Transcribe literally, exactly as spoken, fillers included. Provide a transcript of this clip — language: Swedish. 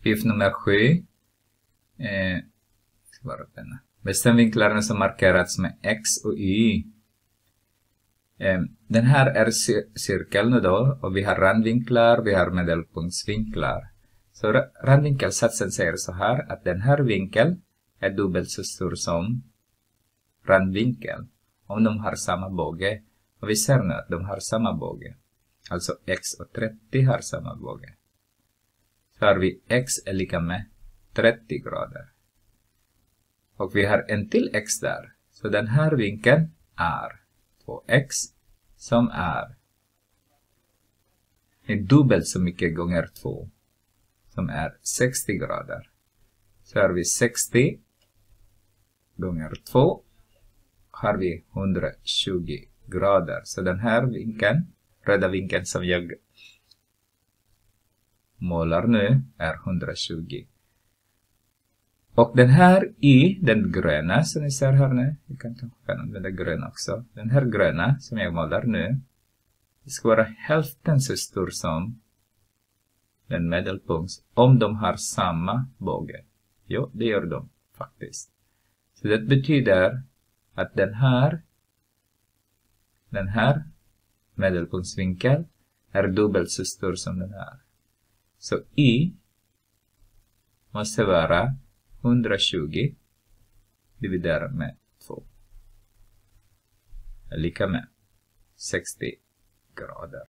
Uppgift nummer sju. Eh, Bestäm vinklarna som markerats med X och Y. Eh, den här är cirkeln då, och vi har randvinklar, vi har medelpunktsvinklar. Så randvinkelsatsen säger så här att den här vinkeln är dubbelt så stor som randvinkeln om de har samma båge. Och vi ser nu att de har samma båge. Alltså X och trettio har samma båge. Så har vi X är lika med trettio grader. Och vi har en till X där. Så den här vinkeln är två X som är dubbelt så mycket gånger två. Som är sextio grader. Så har vi sextio gånger två. Har vi hundratjugo grader. Så den här vinkeln, röda vinkeln som jag målar nu, är hundratjugo. Och den här Y, den gröna som ni ser här nu, vi kan ta använda grön också. Den här gröna som jag målar nu, det ska vara hälften så stor som den medelpunkt om de har samma båge. Jo, det gör de faktiskt. Så det betyder att den här den här medelpunktsvinkel är dubbelt så stor som den här. Så Y måste vara hundratjugo dividerat med två. Är lika med sextio grader.